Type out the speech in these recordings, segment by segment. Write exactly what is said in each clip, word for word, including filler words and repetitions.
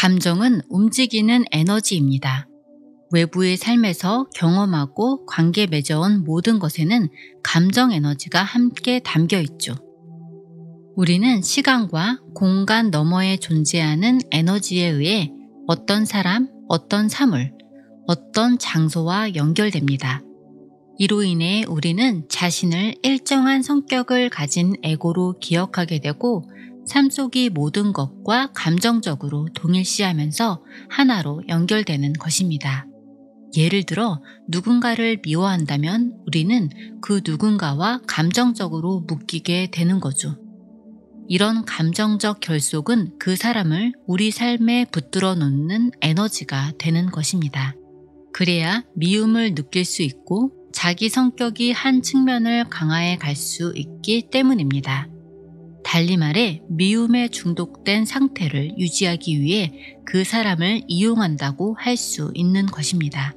감정은 움직이는 에너지입니다. 외부의 삶에서 경험하고 관계 맺어온 모든 것에는 감정 에너지가 함께 담겨 있죠. 우리는 시간과 공간 너머에 존재하는 에너지에 의해 어떤 사람, 어떤 사물, 어떤 장소와 연결됩니다. 이로 인해 우리는 자신을 일정한 성격을 가진 에고로 기억하게 되고 삶 속의 모든 것과 감정적으로 동일시하면서 하나로 연결되는 것입니다. 예를 들어 누군가를 미워한다면 우리는 그 누군가와 감정적으로 묶이게 되는 거죠. 이런 감정적 결속은 그 사람을 우리 삶에 붙들어 놓는 에너지가 되는 것입니다. 그래야 미움을 느낄 수 있고 자기 성격이 한 측면을 강화해 갈 수 있기 때문입니다. 달리 말해 미움에 중독된 상태를 유지하기 위해 그 사람을 이용한다고 할 수 있는 것입니다.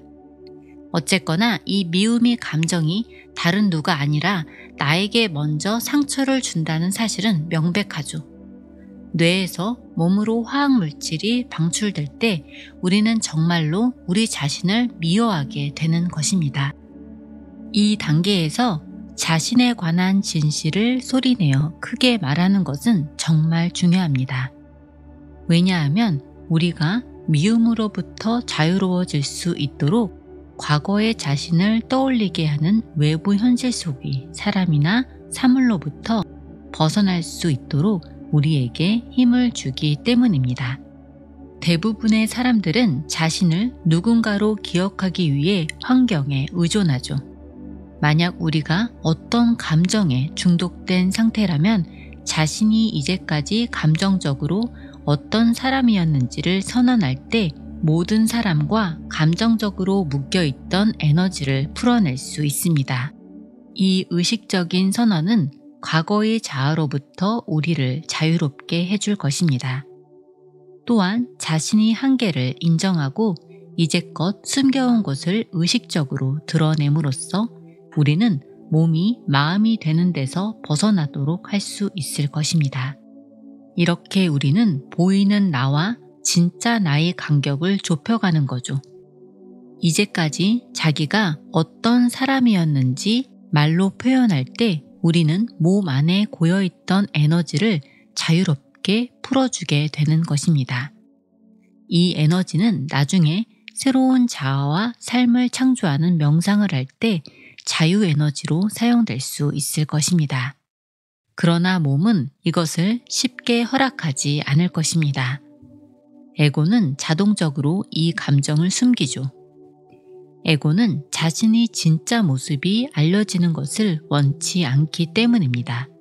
어쨌거나 이 미움의 감정이 다른 누가 아니라 나에게 먼저 상처를 준다는 사실은 명백하죠. 뇌에서 몸으로 화학물질이 방출될 때 우리는 정말로 우리 자신을 미워하게 되는 것입니다. 이 단계에서 자신에 관한 진실을 소리내어 크게 말하는 것은 정말 중요합니다. 왜냐하면 우리가 미움으로부터 자유로워질 수 있도록 과거의 자신을 떠올리게 하는 외부 현실 속의 사람이나 사물로부터 벗어날 수 있도록 우리에게 힘을 주기 때문입니다. 대부분의 사람들은 자신을 누군가로 기억하기 위해 환경에 의존하죠. 만약 우리가 어떤 감정에 중독된 상태라면 자신이 이제까지 감정적으로 어떤 사람이었는지를 선언할 때 모든 사람과 감정적으로 묶여있던 에너지를 풀어낼 수 있습니다. 이 의식적인 선언은 과거의 자아로부터 우리를 자유롭게 해줄 것입니다. 또한 자신의 한계를 인정하고 이제껏 숨겨온 것을 의식적으로 드러냄으로써 우리는 몸이 마음이 되는 데서 벗어나도록 할 수 있을 것입니다. 이렇게 우리는 보이는 나와 진짜 나의 간격을 좁혀가는 거죠. 이제까지 자기가 어떤 사람이었는지 말로 표현할 때 우리는 몸 안에 고여있던 에너지를 자유롭게 풀어주게 되는 것입니다. 이 에너지는 나중에 새로운 자아와 삶을 창조하는 명상을 할 때 자유 에너지로 사용될 수 있을 것입니다. 그러나 몸은 이것을 쉽게 허락하지 않을 것입니다. 에고는 자동적으로 이 감정을 숨기죠. 에고는 자신이 진짜 모습이 알려지는 것을 원치 않기 때문입니다.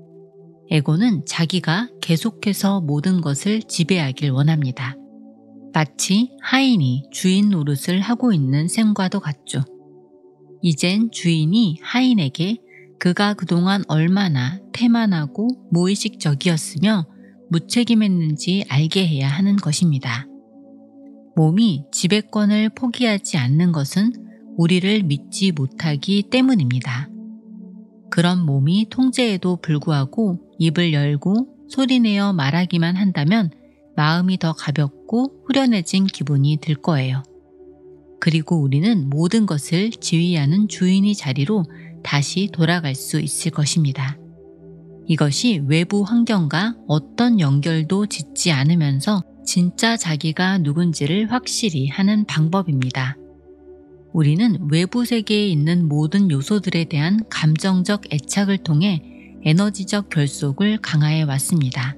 에고는 자기가 계속해서 모든 것을 지배하길 원합니다. 마치 하인이 주인 노릇을 하고 있는 셈과도 같죠. 이젠 주인이 하인에게 그가 그동안 얼마나 태만하고 무의식적이었으며 무책임했는지 알게 해야 하는 것입니다. 몸이 지배권을 포기하지 않는 것은 우리를 믿지 못하기 때문입니다. 그런 몸이 통제에도 불구하고 입을 열고 소리내어 말하기만 한다면 마음이 더 가볍고 후련해진 기분이 들 거예요. 그리고 우리는 모든 것을 지휘하는 주인의 자리로 다시 돌아갈 수 있을 것입니다. 이것이 외부 환경과 어떤 연결도 짓지 않으면서 진짜 자기가 누군지를 확실히 하는 방법입니다. 우리는 외부 세계에 있는 모든 요소들에 대한 감정적 애착을 통해 에너지적 결속을 강화해 왔습니다.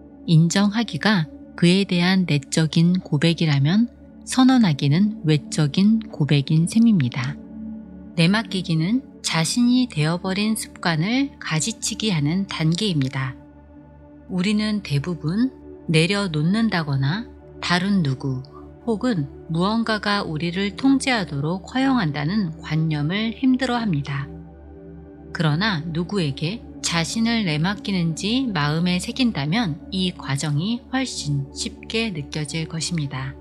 인정하기가 그에 대한 내적인 고백이라면 선언하기는 외적인 고백인 셈입니다. 내맡기기는 자신이 되어버린 습관을 가지치기 하는 단계입니다. 우리는 대부분 내려놓는다거나 다른 누구 혹은 무언가가 우리를 통제하도록 허용한다는 관념을 힘들어합니다. 그러나 누구에게 자신을 내맡기는지 마음에 새긴다면 이 과정이 훨씬 쉽게 느껴질 것입니다.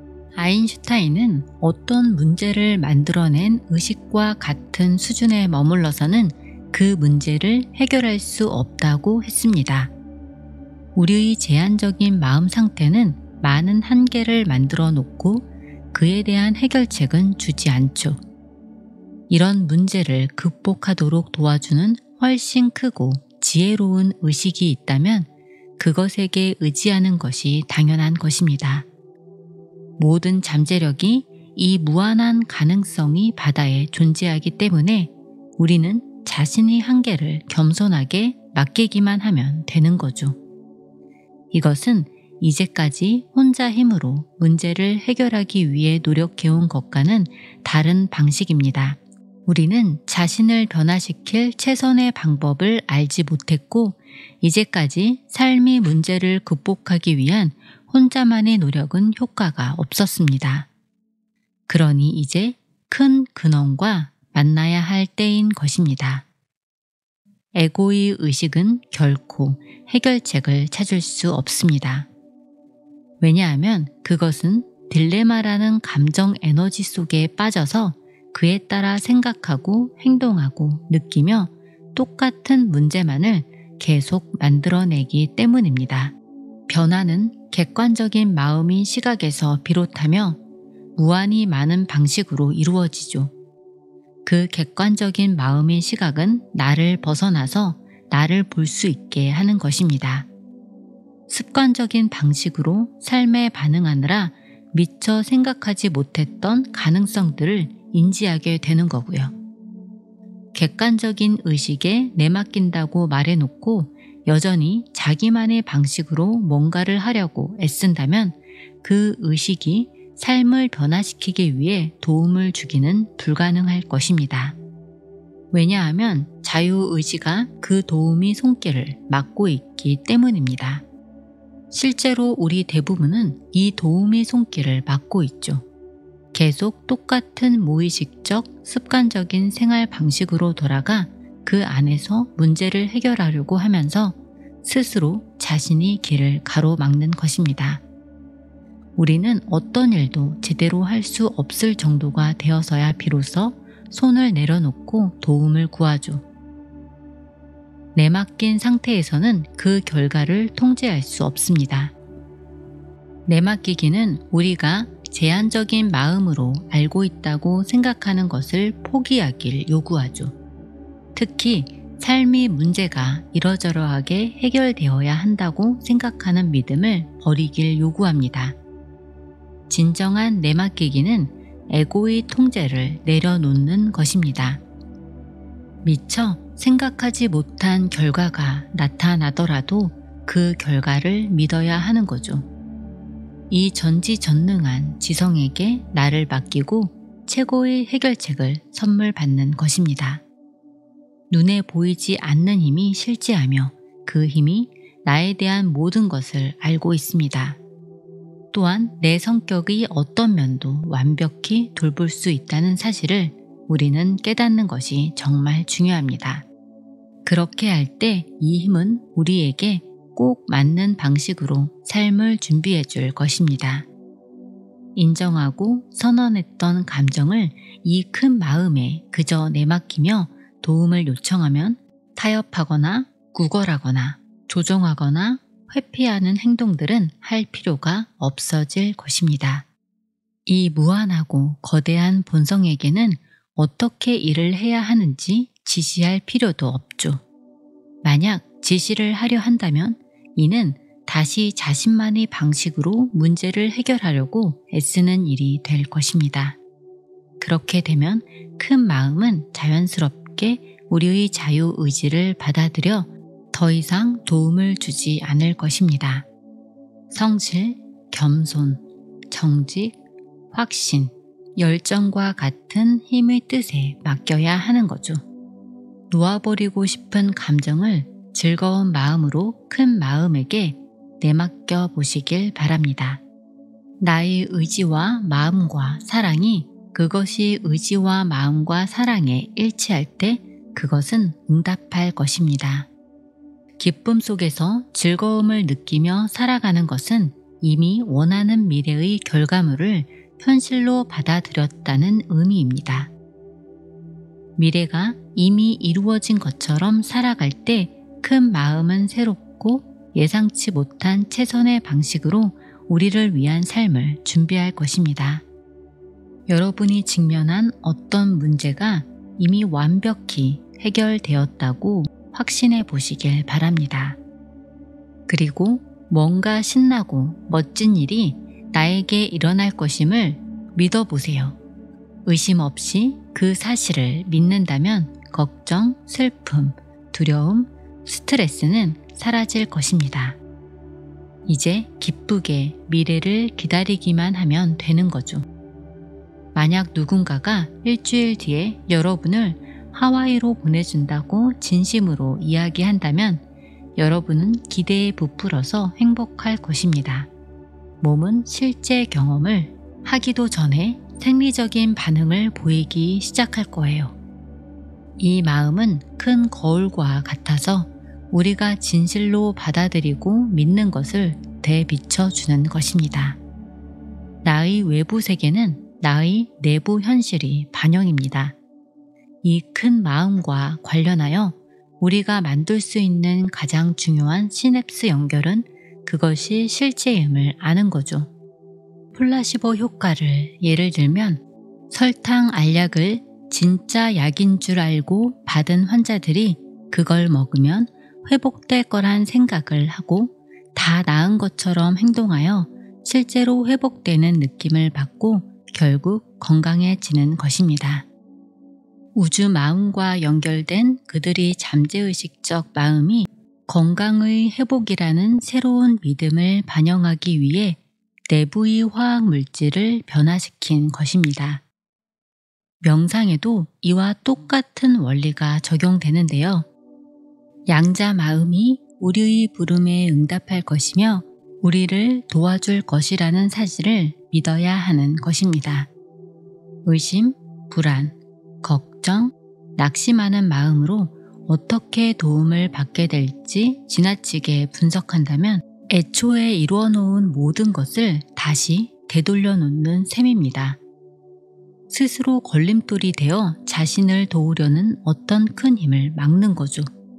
아인슈타인은 어떤 문제를 만들어낸 의식과 같은 수준에 머물러서는 그 문제를 해결할 수 없다고 했습니다. 우리의 제한적인 마음 상태는 많은 한계를 만들어 놓고 그에 대한 해결책은 주지 않죠. 이런 문제를 극복하도록 도와주는 훨씬 크고 지혜로운 의식이 있다면 그것에게 의지하는 것이 당연한 것입니다. 모든 잠재력이 이 무한한 가능성이 바다에 존재하기 때문에 우리는 자신의 한계를 겸손하게 맡기기만 하면 되는 거죠. 이것은 이제까지 혼자 힘으로 문제를 해결하기 위해 노력해온 것과는 다른 방식입니다. 우리는 자신을 변화시킬 최선의 방법을 알지 못했고 이제까지 삶의 문제를 극복하기 위한 혼자만의 노력은 효과가 없었습니다. 그러니 이제 큰 근원과 만나야 할 때인 것입니다. 에고의 의식은 결코 해결책을 찾을 수 없습니다. 왜냐하면 그것은 딜레마라는 감정 에너지 속에 빠져서 그에 따라 생각하고 행동하고 느끼며 똑같은 문제만을 계속 만들어내기 때문입니다. 변화는 객관적인 마음의 시각에서 비롯하며 무한히 많은 방식으로 이루어지죠. 그 객관적인 마음의 시각은 나를 벗어나서 나를 볼 수 있게 하는 것입니다. 습관적인 방식으로 삶에 반응하느라 미처 생각하지 못했던 가능성들을 인지하게 되는 거고요. 객관적인 의식에 내맡긴다고 말해놓고 여전히 자기만의 방식으로 뭔가를 하려고 애쓴다면 그 의식이 삶을 변화시키기 위해 도움을 주기는 불가능할 것입니다. 왜냐하면 자유의지가 그 도움의 손길을 막고 있기 때문입니다. 실제로 우리 대부분은 이 도움의 손길을 막고 있죠. 계속 똑같은 무의식적 습관적인 생활 방식으로 돌아가 그 안에서 문제를 해결하려고 하면서 스스로 자신이 길을 가로막는 것입니다. 우리는 어떤 일도 제대로 할 수 없을 정도가 되어서야 비로소 손을 내려놓고 도움을 구하죠. 내맡긴 상태에서는 그 결과를 통제할 수 없습니다. 내맡기기는 우리가 제한적인 마음으로 알고 있다고 생각하는 것을 포기하길 요구하죠. 특히 삶의 문제가 이러저러하게 해결되어야 한다고 생각하는 믿음을 버리길 요구합니다. 진정한 내맡기기는 에고의 통제를 내려놓는 것입니다. 미처 생각하지 못한 결과가 나타나더라도 그 결과를 믿어야 하는 거죠. 이 전지전능한 지성에게 나를 맡기고 최고의 해결책을 선물 받는 것입니다. 눈에 보이지 않는 힘이 실제하며 그 힘이 나에 대한 모든 것을 알고 있습니다. 또한 내 성격의 어떤 면도 완벽히 돌볼 수 있다는 사실을 우리는 깨닫는 것이 정말 중요합니다. 그렇게 할 때 이 힘은 우리에게 꼭 맞는 방식으로 삶을 준비해 줄 것입니다. 인정하고 선언했던 감정을 이 큰 마음에 그저 내맡기며 도움을 요청하면 타협하거나 구걸하거나 조정하거나 회피하는 행동들은 할 필요가 없어질 것입니다. 이 무한하고 거대한 본성에게는 어떻게 일을 해야 하는지 지시할 필요도 없죠. 만약 지시를 하려 한다면 이는 다시 자신만의 방식으로 문제를 해결하려고 애쓰는 일이 될 것입니다. 그렇게 되면 큰 마음은 자연스럽게 우리의 자유의지를 받아들여 더 이상 도움을 주지 않을 것입니다. 성실, 겸손, 정직, 확신, 열정과 같은 힘의 뜻에 맡겨야 하는 거죠. 놓아버리고 싶은 감정을 즐거운 마음으로 큰 마음에게 내맡겨 보시길 바랍니다. 나의 의지와 마음과 사랑이 그것이 의지와 마음과 사랑에 일치할 때 그것은 응답할 것입니다. 기쁨 속에서 즐거움을 느끼며 살아가는 것은 이미 원하는 미래의 결과물을 현실로 받아들였다는 의미입니다. 미래가 이미 이루어진 것처럼 살아갈 때 큰 마음은 새롭고 예상치 못한 최선의 방식으로 우리를 위한 삶을 준비할 것입니다. 여러분이 직면한 어떤 문제가 이미 완벽히 해결되었다고 확신해 보시길 바랍니다. 그리고 뭔가 신나고 멋진 일이 나에게 일어날 것임을 믿어보세요. 의심 없이 그 사실을 믿는다면 걱정, 슬픔, 두려움, 스트레스는 사라질 것입니다. 이제 기쁘게 미래를 기다리기만 하면 되는 거죠. 만약 누군가가 일주일 뒤에 여러분을 하와이로 보내준다고 진심으로 이야기한다면 여러분은 기대에 부풀어서 행복할 것입니다. 몸은 실제 경험을 하기도 전에 생리적인 반응을 보이기 시작할 거예요. 이 마음은 큰 거울과 같아서 우리가 진실로 받아들이고 믿는 것을 대비춰주는 것입니다. 나의 외부 세계는 나의 내부 현실이 반영입니다. 이 큰 마음과 관련하여 우리가 만들 수 있는 가장 중요한 시냅스 연결은 그것이 실제임을 아는 거죠. 플라시보 효과를 예를 들면 설탕 알약을 진짜 약인 줄 알고 받은 환자들이 그걸 먹으면 회복될 거란 생각을 하고 다 나은 것처럼 행동하여 실제로 회복되는 느낌을 받고 결국 건강해지는 것입니다. 우주 마음과 연결된 그들이 잠재의식적 마음이 건강의 회복이라는 새로운 믿음을 반영하기 위해 내부의 화학 물질을 변화시킨 것입니다. 명상에도 이와 똑같은 원리가 적용되는데요. 양자 마음이 우리의 부름에 응답할 것이며 우리를 도와줄 것이라는 사실을 믿어야 하는 것입니다. 의심, 불안, 걱정, 낙심하는 마음으로 어떻게 도움을 받게 될지 지나치게 분석한다면 애초에 이루어 놓은 모든 것을 다시 되돌려 놓는 셈입니다. 스스로 걸림돌이 되어 자신을 도우려는 어떤 큰 힘을 막는 거죠.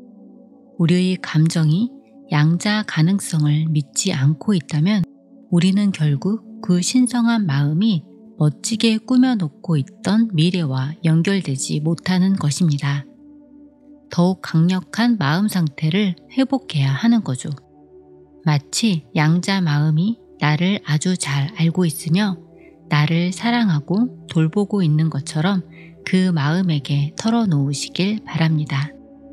우리의 감정이 양자 가능성을 믿지 않고 있다면 우리는 결국 그 신성한 마음이 멋지게 꾸며놓고 있던 미래와 연결되지 못하는 것입니다. 더욱 강력한 마음 상태를 회복해야 하는 거죠. 마치 양자 마음이 나를 아주 잘 알고 있으며 나를 사랑하고 돌보고 있는 것처럼 그 마음에게 털어놓으시길 바랍니다.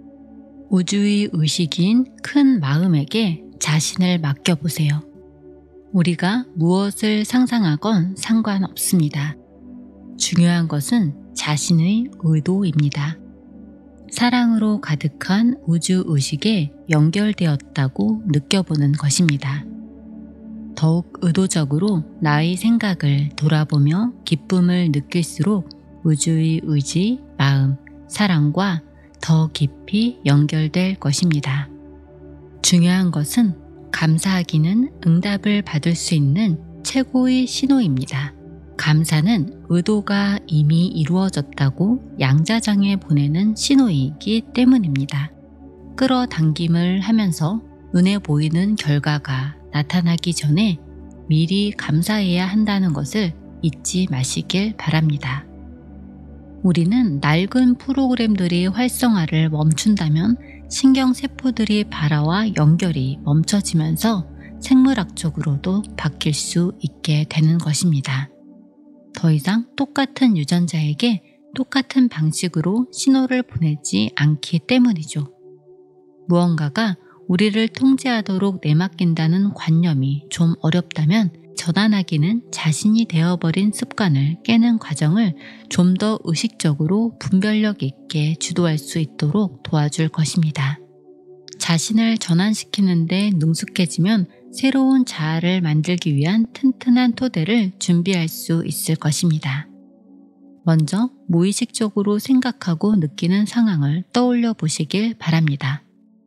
우주의 의식인 큰 마음에게 자신을 맡겨보세요. 우리가 무엇을 상상하건 상관없습니다. 중요한 것은 자신의 의도입니다. 사랑으로 가득한 우주 의식에 연결되었다고 느껴보는 것입니다. 더욱 의도적으로 나의 생각을 돌아보며 기쁨을 느낄수록 우주의 의지, 마음, 사랑과 더 깊이 연결될 것입니다. 중요한 것은 감사하기는 응답을 받을 수 있는 최고의 신호입니다. 감사는 의도가 이미 이루어졌다고 양자장에 보내는 신호이기 때문입니다. 끌어당김을 하면서 눈에 보이는 결과가 나타나기 전에 미리 감사해야 한다는 것을 잊지 마시길 바랍니다. 우리는 낡은 프로그램들이 활성화를 멈춘다면 신경세포들이 발화와 연결이 멈춰지면서 생물학적으로도 바뀔 수 있게 되는 것입니다. 더 이상 똑같은 유전자에게 똑같은 방식으로 신호를 보내지 않기 때문이죠. 무언가가 우리를 통제하도록 내맡긴다는 관념이 좀 어렵다면 전환하기는 자신이 되어버린 습관을 깨는 과정을 좀 더 의식적으로 분별력 있게 주도할 수 있도록 도와줄 것입니다. 자신을 전환시키는 데 능숙해지면 새로운 자아를 만들기 위한 튼튼한 토대를 준비할 수 있을 것입니다. 먼저 무의식적으로 생각하고 느끼는 상황을 떠올려 보시길 바랍니다.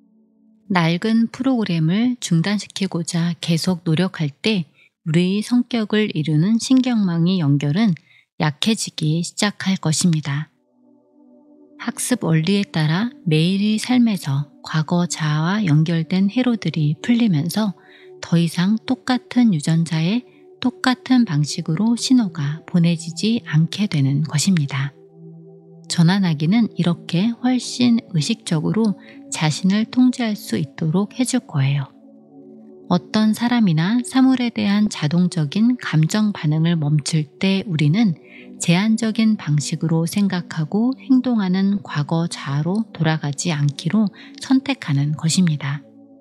낡은 프로그램을 중단시키고자 계속 노력할 때 우리의 성격을 이루는 신경망의 연결은 약해지기 시작할 것입니다. 학습 원리에 따라 매일의 삶에서 과거 자아와 연결된 회로들이 풀리면서 더 이상 똑같은 유전자에 똑같은 방식으로 신호가 보내지지 않게 되는 것입니다. 전환하기는 이렇게 훨씬 의식적으로 자신을 통제할 수 있도록 해줄 거예요. 어떤 사람이나 사물에 대한 자동적인 감정 반응을 멈출 때 우리는 제한적인 방식으로 생각하고 행동하는 과거 자아로 돌아가지 않기로 선택하는 것입니다.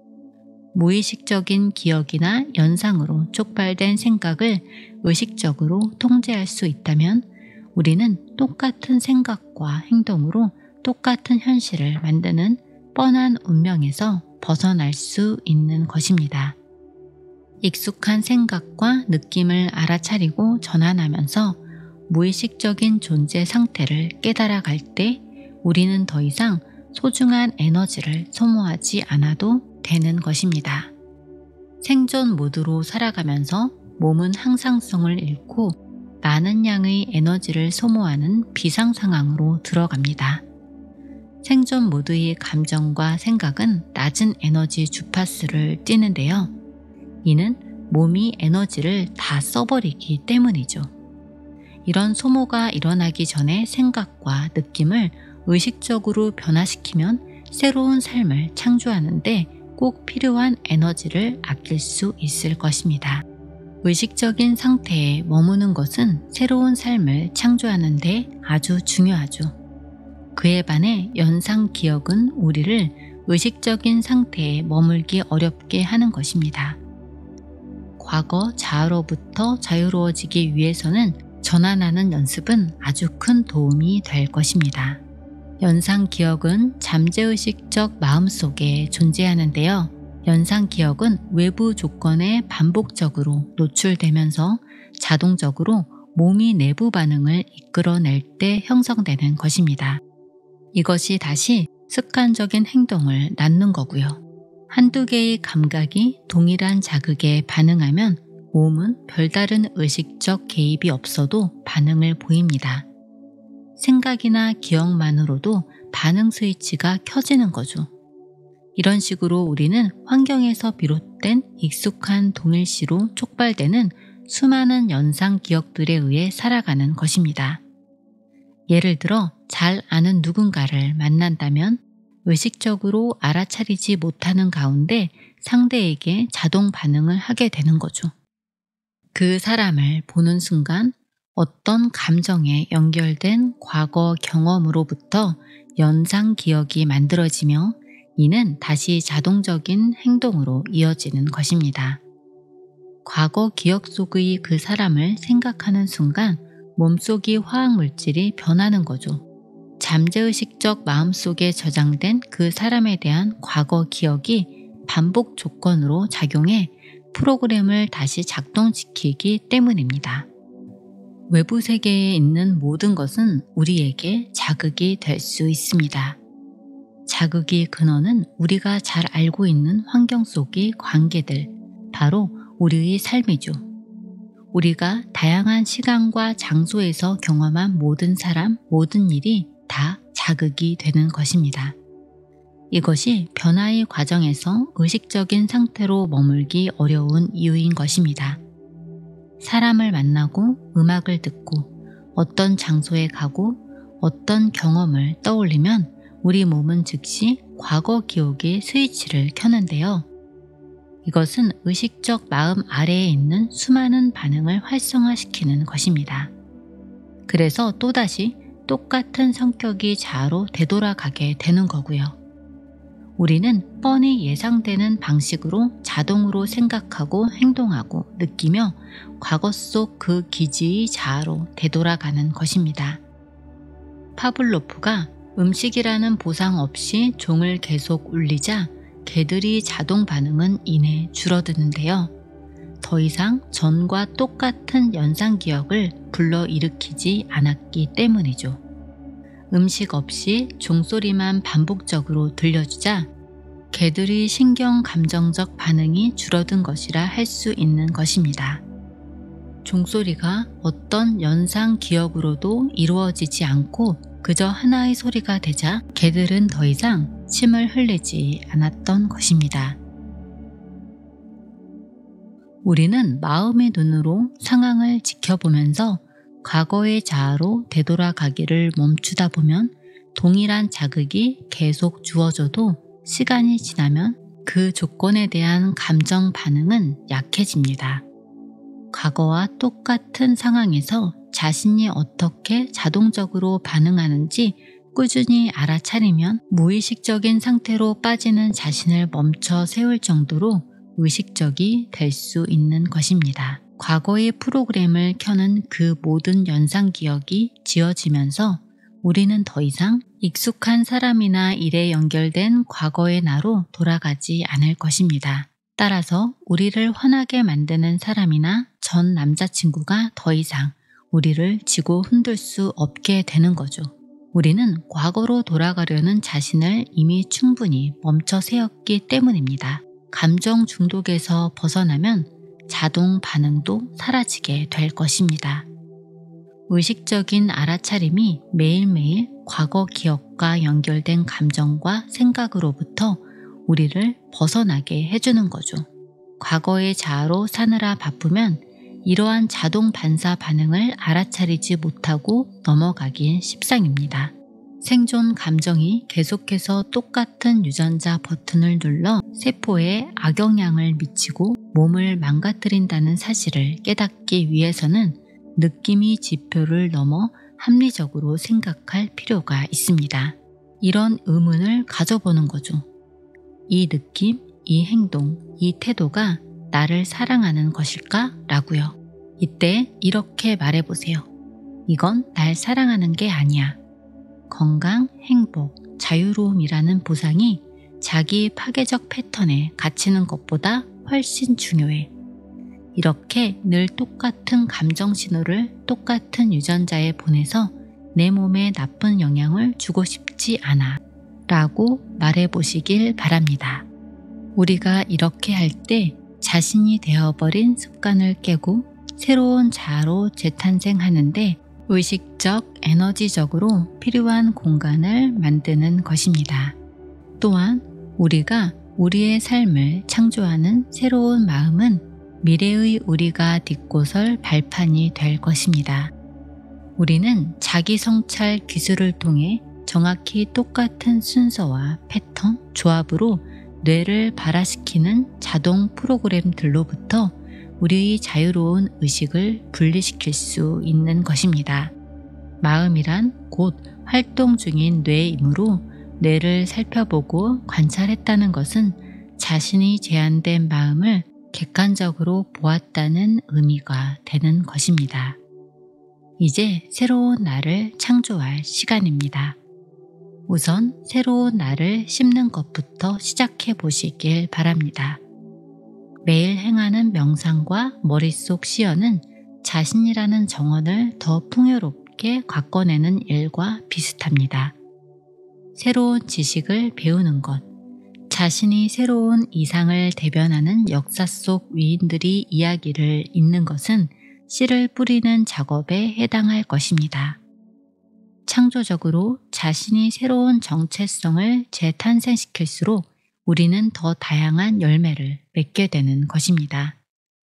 무의식적인 기억이나 연상으로 촉발된 생각을 의식적으로 통제할 수 있다면 우리는 똑같은 생각과 행동으로 똑같은 현실을 만드는 뻔한 운명에서 벗어날 수 있는 것입니다. 익숙한 생각과 느낌을 알아차리고 전환하면서 무의식적인 존재 상태를 깨달아갈 때 우리는 더 이상 소중한 에너지를 소모하지 않아도 되는 것입니다. 생존 모드로 살아가면서 몸은 항상성을 잃고 많은 양의 에너지를 소모하는 비상 상황으로 들어갑니다. 생존 모드의 감정과 생각은 낮은 에너지 주파수를 띠는데요. 이는 몸이 에너지를 다 써버리기 때문이죠. 이런 소모가 일어나기 전에 생각과 느낌을 의식적으로 변화시키면 새로운 삶을 창조하는데 꼭 필요한 에너지를 아낄 수 있을 것입니다. 의식적인 상태에 머무는 것은 새로운 삶을 창조하는데 아주 중요하죠. 그에 반해 연상 기억은 우리를 의식적인 상태에 머물기 어렵게 하는 것입니다. 과거 자아로부터 자유로워지기 위해서는 전환하는 연습은 아주 큰 도움이 될 것입니다. 연상 기억은 잠재의식적 마음속에 존재하는데요. 연상 기억은 외부 조건에 반복적으로 노출되면서 자동적으로 몸이 내부 반응을 이끌어낼 때 형성되는 것입니다. 이것이 다시 습관적인 행동을 낳는 거고요. 한두 개의 감각이 동일한 자극에 반응하면 몸은 별다른 의식적 개입이 없어도 반응을 보입니다. 생각이나 기억만으로도 반응 스위치가 켜지는 거죠. 이런 식으로 우리는 환경에서 비롯된 익숙한 동일시로 촉발되는 수많은 연상 기억들에 의해 살아가는 것입니다. 예를 들어 잘 아는 누군가를 만난다면 의식적으로 알아차리지 못하는 가운데 상대에게 자동 반응을 하게 되는 거죠. 그 사람을 보는 순간 어떤 감정에 연결된 과거 경험으로부터 연상 기억이 만들어지며 이는 다시 자동적인 행동으로 이어지는 것입니다. 과거 기억 속의 그 사람을 생각하는 순간 몸속의 화학물질이 변하는 거죠. 잠재의식적 마음속에 저장된 그 사람에 대한 과거 기억이 반복 조건으로 작용해 프로그램을 다시 작동시키기 때문입니다. 외부 세계에 있는 모든 것은 우리에게 자극이 될 수 있습니다. 자극의 근원은 우리가 잘 알고 있는 환경 속의 관계들, 바로 우리의 삶이죠. 우리가 다양한 시간과 장소에서 경험한 모든 사람, 모든 일이 다 자극이 되는 것입니다. 이것이 변화의 과정에서 의식적인 상태로 머물기 어려운 이유인 것입니다. 사람을 만나고 음악을 듣고 어떤 장소에 가고 어떤 경험을 떠올리면 우리 몸은 즉시 과거 기억의 스위치를 켜는데요. 이것은 의식적 마음 아래에 있는 수많은 반응을 활성화시키는 것입니다. 그래서 또다시 똑같은 성격이 자아로 되돌아가게 되는 거고요. 우리는 뻔히 예상되는 방식으로 자동으로 생각하고 행동하고 느끼며 과거 속 그 기지의 자아로 되돌아가는 것입니다. 파블로프가 음식이라는 보상 없이 종을 계속 울리자 개들이 자동 반응은 이내 줄어드는데요. 더 이상 전과 똑같은 연상 기억을 불러일으키지 않았기 때문이죠. 음식 없이 종소리만 반복적으로 들려주자 개들의 신경 감정적 반응이 줄어든 것이라 할 수 있는 것입니다. 종소리가 어떤 연상 기억으로도 이루어지지 않고 그저 하나의 소리가 되자 개들은 더 이상 침을 흘리지 않았던 것입니다. 우리는 마음의 눈으로 상황을 지켜보면서 과거의 자아로 되돌아가기를 멈추다 보면 동일한 자극이 계속 주어져도 시간이 지나면 그 조건에 대한 감정 반응은 약해집니다. 과거와 똑같은 상황에서 자신이 어떻게 자동적으로 반응하는지 꾸준히 알아차리면 무의식적인 상태로 빠지는 자신을 멈춰 세울 정도로 의식적이 될 수 있는 것입니다. 과거의 프로그램을 켜는 그 모든 연상 기억이 지워지면서 우리는 더 이상 익숙한 사람이나 일에 연결된 과거의 나로 돌아가지 않을 것입니다. 따라서 우리를 화나게 만드는 사람이나 전 남자친구가 더 이상 우리를 지고 흔들 수 없게 되는 거죠. 우리는 과거로 돌아가려는 자신을 이미 충분히 멈춰 세웠기 때문입니다. 감정 중독에서 벗어나면 자동 반응도 사라지게 될 것입니다. 의식적인 알아차림이 매일매일 과거 기억과 연결된 감정과 생각으로부터 우리를 벗어나게 해주는 거죠. 과거의 자아로 사느라 바쁘면 이러한 자동 반사 반응을 알아차리지 못하고 넘어가긴 십상입니다. 생존 감정이 계속해서 똑같은 유전자 버튼을 눌러 세포에 악영향을 미치고 몸을 망가뜨린다는 사실을 깨닫기 위해서는 느낌이 지표를 넘어 합리적으로 생각할 필요가 있습니다. 이런 의문을 가져보는 거죠. 이 느낌, 이 행동, 이 태도가 나를 사랑하는 것일까? 라고요. 이때 이렇게 말해보세요. 이건 날 사랑하는 게 아니야. 건강, 행복, 자유로움이라는 보상이 자기 파괴적 패턴에 갇히는 것보다 훨씬 중요해. 이렇게 늘 똑같은 감정 신호를 똑같은 유전자에 보내서 내 몸에 나쁜 영향을 주고 싶지 않아 라고 말해보시길 바랍니다. 우리가 이렇게 할 때 자신이 되어버린 습관을 깨고 새로운 자아로 재탄생하는데 의식적, 에너지적으로 필요한 공간을 만드는 것입니다. 또한 우리가 우리의 삶을 창조하는 새로운 마음은 미래의 우리가 딛고 설 발판이 될 것입니다. 우리는 자기 성찰 기술을 통해 정확히 똑같은 순서와 패턴, 조합으로 뇌를 발화시키는 자동 프로그램들로부터 우리의 자유로운 의식을 분리시킬 수 있는 것입니다. 마음이란 곧 활동 중인 뇌이므로 뇌를 살펴보고 관찰했다는 것은 자신이 제한된 마음을 객관적으로 보았다는 의미가 되는 것입니다. 이제 새로운 나를 창조할 시간입니다. 우선 새로운 나를 심는 것부터 시작해 보시길 바랍니다. 매일 행하는 명상과 머릿속 시연은 자신이라는 정원을 더 풍요롭게 가꿔내는 일과 비슷합니다. 새로운 지식을 배우는 것, 자신이 새로운 이상을 대변하는 역사 속 위인들이 이야기를 읽는 것은 씨를 뿌리는 작업에 해당할 것입니다. 창조적으로 자신이 새로운 정체성을 재탄생시킬수록 우리는 더 다양한 열매를 맺게 되는 것입니다.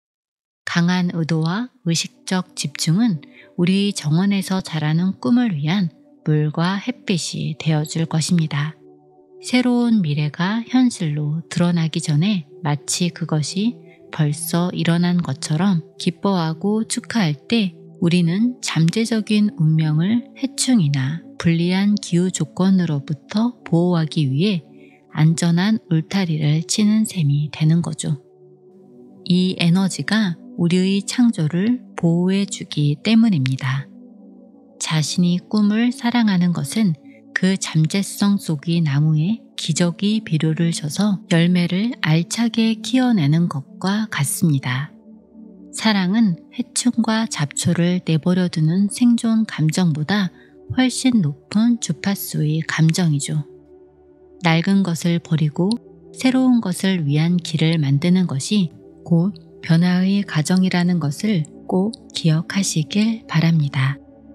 강한 의도와 의식적 집중은 우리 정원에서 자라는 꿈을 위한 물과 햇빛이 되어줄 것입니다. 새로운 미래가 현실로 드러나기 전에 마치 그것이 벌써 일어난 것처럼 기뻐하고 축하할 때 우리는 잠재적인 운명을 해충이나 불리한 기후 조건으로부터 보호하기 위해 안전한 울타리를 치는 셈이 되는 거죠. 이 에너지가 우리의 창조를 보호해주기 때문입니다. 자신이 꿈을 사랑하는 것은 그 잠재성 속의 나무에 기적이 비료를 줘서 열매를 알차게 키워내는 것과 같습니다. 사랑은 해충과 잡초를 내버려두는 생존 감정보다 훨씬 높은 주파수의 감정이죠. 낡은 것을 버리고 새로운 것을 위한 길을 만드는 것이 곧 변화의 과정이라는 것을 꼭 기억하시길 바랍니다.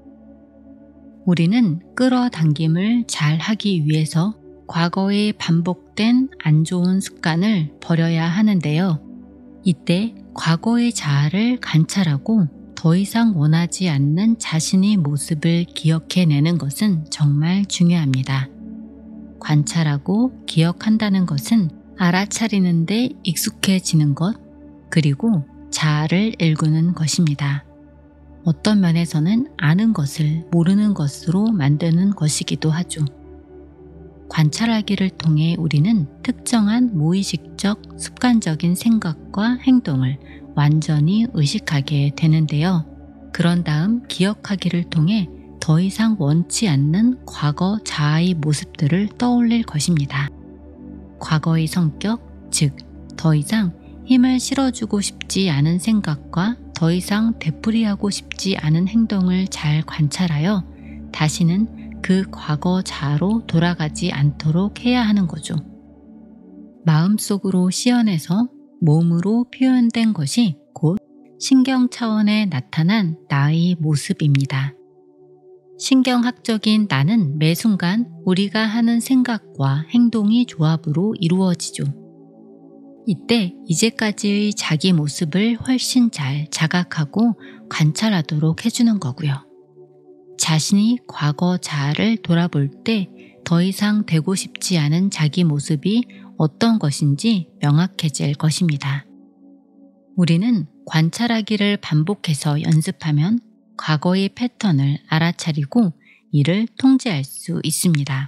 우리는 끌어당김을 잘 하기 위해서 과거에 반복된 안 좋은 습관을 버려야 하는데요. 이때 과거의 자아를 관찰하고 더 이상 원하지 않는 자신의 모습을 기억해내는 것은 정말 중요합니다. 관찰하고 기억한다는 것은 알아차리는 데 익숙해지는 것, 그리고 자아를 일구는 것입니다. 어떤 면에서는 아는 것을 모르는 것으로 만드는 것이기도 하죠. 관찰하기를 통해 우리는 특정한 무의식적 습관적인 생각과 행동을 완전히 의식하게 되는데요. 그런 다음 기억하기를 통해 더 이상 원치 않는 과거 자아의 모습들을 떠올릴 것입니다. 과거의 성격, 즉, 더 이상 힘을 실어주고 싶지 않은 생각과 더 이상 되풀이하고 싶지 않은 행동을 잘 관찰하여 다시는 그 과거 자아로 돌아가지 않도록 해야 하는 거죠. 마음속으로 씌어내서 몸으로 표현된 것이 곧 신경 차원에 나타난 나의 모습입니다. 신경학적인 나는 매 순간 우리가 하는 생각과 행동이 조합으로 이루어지죠. 이때 이제까지의 자기 모습을 훨씬 잘 자각하고 관찰하도록 해주는 거고요. 자신이 과거 자아를 돌아볼 때 더 이상 되고 싶지 않은 자기 모습이 어떤 것인지 명확해질 것입니다. 우리는 관찰하기를 반복해서 연습하면 과거의 패턴을 알아차리고 이를 통제할 수 있습니다.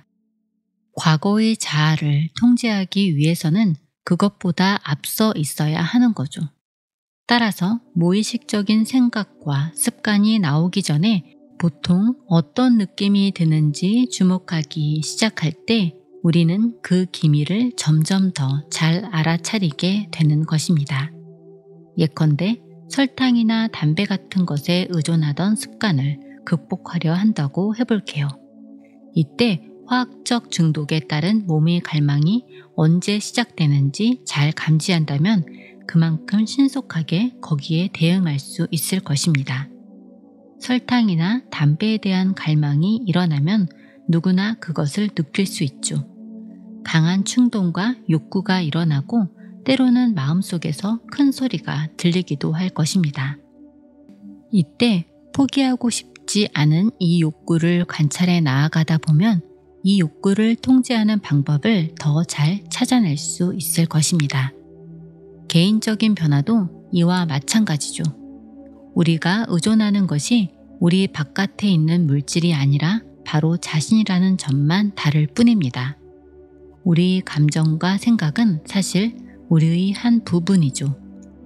과거의 자아를 통제하기 위해서는 그것보다 앞서 있어야 하는 거죠. 따라서 무의식적인 생각과 습관이 나오기 전에 보통 어떤 느낌이 드는지 주목하기 시작할 때 우리는 그 기미를 점점 더 잘 알아차리게 되는 것입니다. 예컨대 설탕이나 담배 같은 것에 의존하던 습관을 극복하려 한다고 해볼게요. 이때 화학적 중독에 따른 몸의 갈망이 언제 시작되는지 잘 감지한다면 그만큼 신속하게 거기에 대응할 수 있을 것입니다. 설탕이나 담배에 대한 갈망이 일어나면 누구나 그것을 느낄 수 있죠. 강한 충동과 욕구가 일어나고 때로는 마음속에서 큰 소리가 들리기도 할 것입니다. 이때 포기하고 싶지 않은 이 욕구를 관찰해 나아가다 보면 이 욕구를 통제하는 방법을 더 잘 찾아낼 수 있을 것입니다. 개인적인 변화도 이와 마찬가지죠. 우리가 의존하는 것이 우리 바깥에 있는 물질이 아니라 바로 자신이라는 점만 다를 뿐입니다. 우리 감정과 생각은 사실 우리의 한 부분이죠.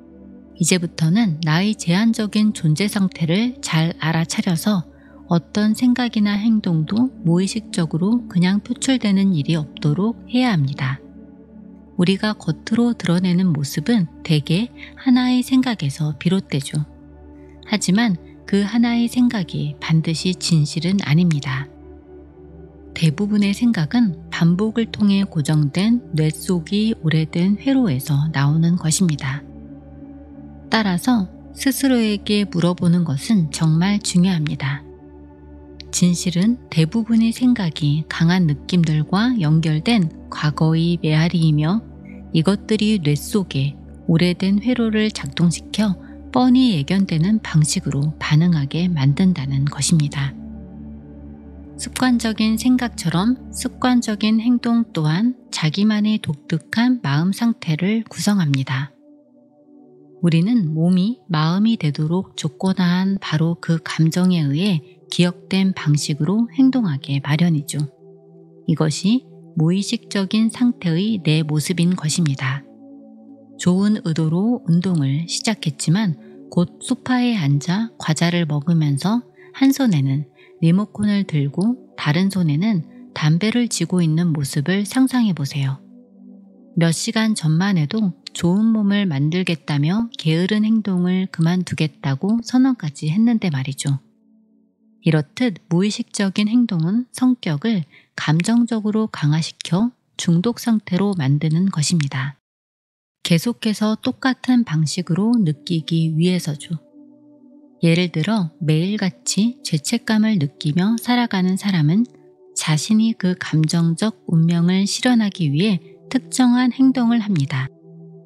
이제부터는 나의 제한적인 존재 상태를 잘 알아차려서 어떤 생각이나 행동도 무의식적으로 그냥 표출되는 일이 없도록 해야 합니다. 우리가 겉으로 드러내는 모습은 대개 하나의 생각에서 비롯되죠. 하지만 그 하나의 생각이 반드시 진실은 아닙니다. 대부분의 생각은 반복을 통해 고정된 뇌 속의 오래된 회로에서 나오는 것입니다. 따라서 스스로에게 물어보는 것은 정말 중요합니다. 진실은 대부분의 생각이 강한 느낌들과 연결된 과거의 메아리이며 이것들이 뇌 속에 오래된 회로를 작동시켜 뻔히 예견되는 방식으로 반응하게 만든다는 것입니다. 습관적인 생각처럼 습관적인 행동 또한 자기만의 독특한 마음 상태를 구성합니다. 우리는 몸이 마음이 되도록 조건화한 바로 그 감정에 의해 기억된 방식으로 행동하게 마련이죠. 이것이 무의식적인 상태의 내 모습인 것입니다. 좋은 의도로 운동을 시작했지만 곧 소파에 앉아 과자를 먹으면서 한 손에는 리모컨을 들고 다른 손에는 담배를 쥐고 있는 모습을 상상해 보세요. 몇 시간 전만 해도 좋은 몸을 만들겠다며 게으른 행동을 그만두겠다고 선언까지 했는데 말이죠. 이렇듯 무의식적인 행동은 성격을 감정적으로 강화시켜 중독 상태로 만드는 것입니다. 계속해서 똑같은 방식으로 느끼기 위해서죠. 예를 들어 매일같이 죄책감을 느끼며 살아가는 사람은 자신이 그 감정적 운명을 실현하기 위해 특정한 행동을 합니다.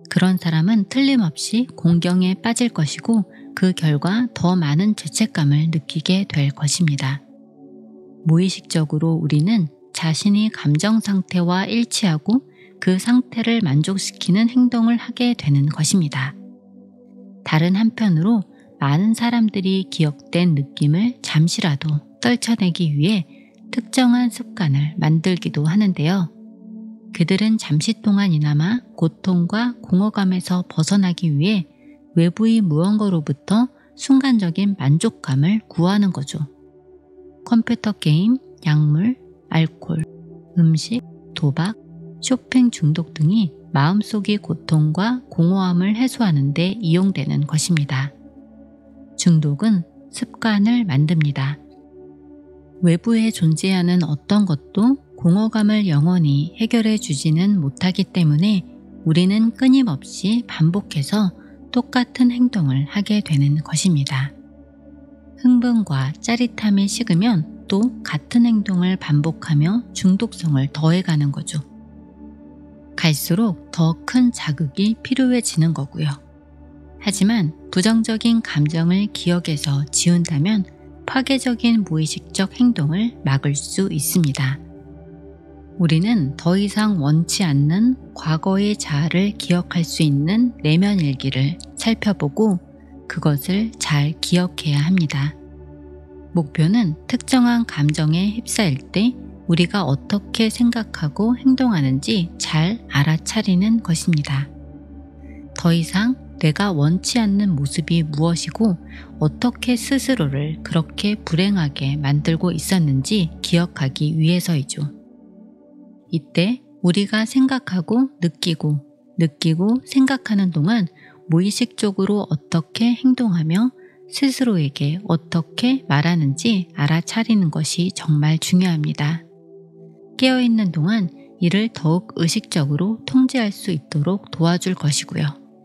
그런 사람은 틀림없이 공경에 빠질 것이고 그 결과 더 많은 죄책감을 느끼게 될 것입니다. 무의식적으로 우리는 자신이 감정 상태와 일치하고 그 상태를 만족시키는 행동을 하게 되는 것입니다. 다른 한편으로 많은 사람들이 기억된 느낌을 잠시라도 떨쳐내기 위해 특정한 습관을 만들기도 하는데요. 그들은 잠시 동안이나마 고통과 공허감에서 벗어나기 위해 외부의 무언가로부터 순간적인 만족감을 구하는 거죠. 컴퓨터 게임, 약물, 알코올, 음식, 도박, 쇼핑 중독 등이 마음속의 고통과 공허함을 해소하는 데 이용되는 것입니다. 중독은 습관을 만듭니다. 외부에 존재하는 어떤 것도 공허감을 영원히 해결해 주지는 못하기 때문에 우리는 끊임없이 반복해서 똑같은 행동을 하게 되는 것입니다. 흥분과 짜릿함이 식으면 또 같은 행동을 반복하며 중독성을 더해가는 거죠. 갈수록 더 큰 자극이 필요해지는 거고요. 하지만 부정적인 감정을 기억에서 지운다면 파괴적인 무의식적 행동을 막을 수 있습니다. 우리는 더 이상 원치 않는 과거의 자아를 기억할 수 있는 내면 일기를 살펴보고 그것을 잘 기억해야 합니다. 목표는 특정한 감정에 휩싸일 때 우리가 어떻게 생각하고 행동하는지 잘 알아차리는 것입니다. 더 이상 내가 원치 않는 모습이 무엇이고 어떻게 스스로를 그렇게 불행하게 만들고 있었는지 기억하기 위해서이죠. 이때 우리가 생각하고 느끼고 느끼고 생각하는 동안 무의식적으로 어떻게 행동하며 스스로에게 어떻게 말하는지 알아차리는 것이 정말 중요합니다. 깨어있는 동안 이를 더욱 의식적으로 통제할 수 있도록 도와줄 것이고요.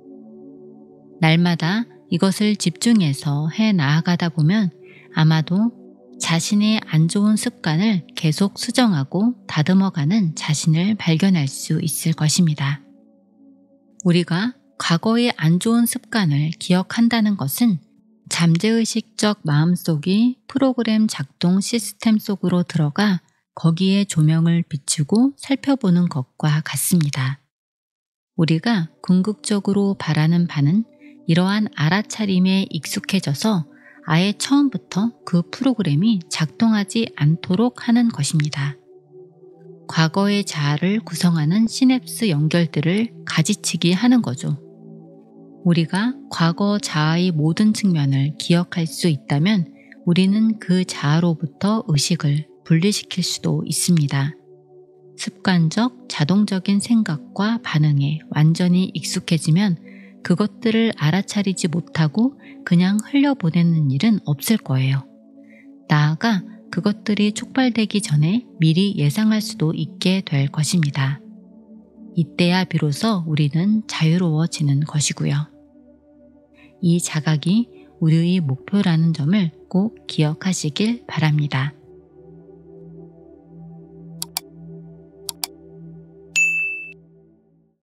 날마다 이것을 집중해서 해 나아가다 보면 아마도 자신의 안 좋은 습관을 계속 수정하고 다듬어가는 자신을 발견할 수 있을 것입니다. 우리가 과거의 안 좋은 습관을 기억한다는 것은 잠재의식적 마음속이 프로그램 작동 시스템 속으로 들어가 거기에 조명을 비추고 살펴보는 것과 같습니다. 우리가 궁극적으로 바라는 바는 이러한 알아차림에 익숙해져서 아예 처음부터 그 프로그램이 작동하지 않도록 하는 것입니다. 과거의 자아를 구성하는 시냅스 연결들을 가지치기 하는 거죠. 우리가 과거 자아의 모든 측면을 기억할 수 있다면 우리는 그 자아로부터 의식을 분리시킬 수도 있습니다. 습관적, 자동적인 생각과 반응에 완전히 익숙해지면 그것들을 알아차리지 못하고 그냥 흘려보내는 일은 없을 거예요. 나아가 그것들이 촉발되기 전에 미리 예상할 수도 있게 될 것입니다. 이때야 비로소 우리는 자유로워지는 것이고요. 이 자각이 우리의 목표라는 점을 꼭 기억하시길 바랍니다.